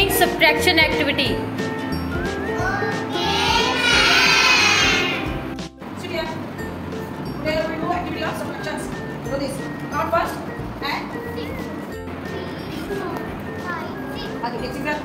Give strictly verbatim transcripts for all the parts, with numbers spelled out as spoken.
doing subtraction activity. Sit here. Today we will do activity of subtractions. Do this. Count first and Six, three, four, five, six. okay, take six breath.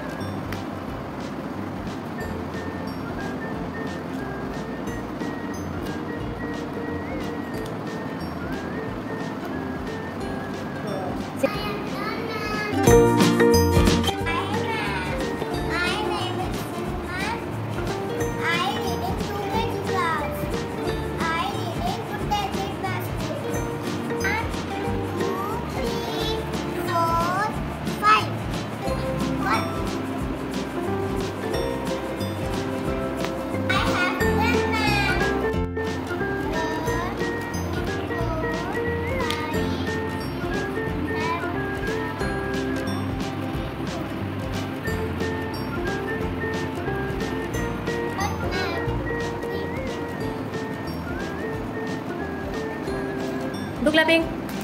Do clapping.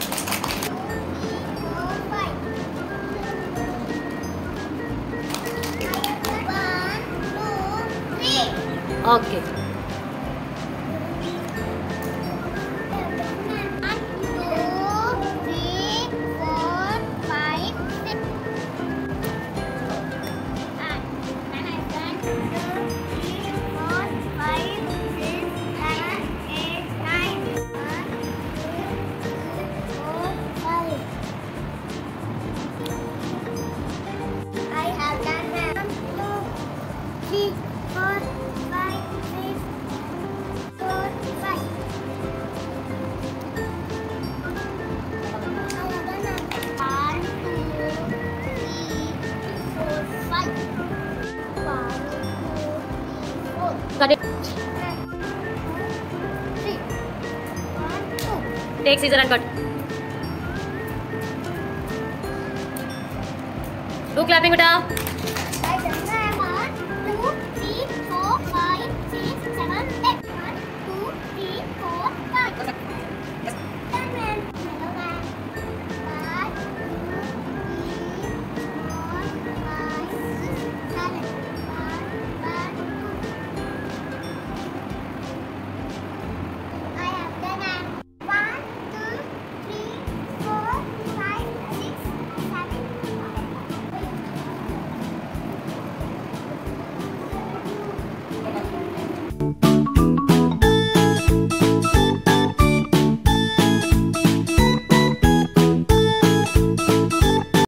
Okay. Three, four, five, six, four, five. One, two, three, four, five. One, two, four. Got it. Three. One, two. Take scissor and cut. Do clapping, beta.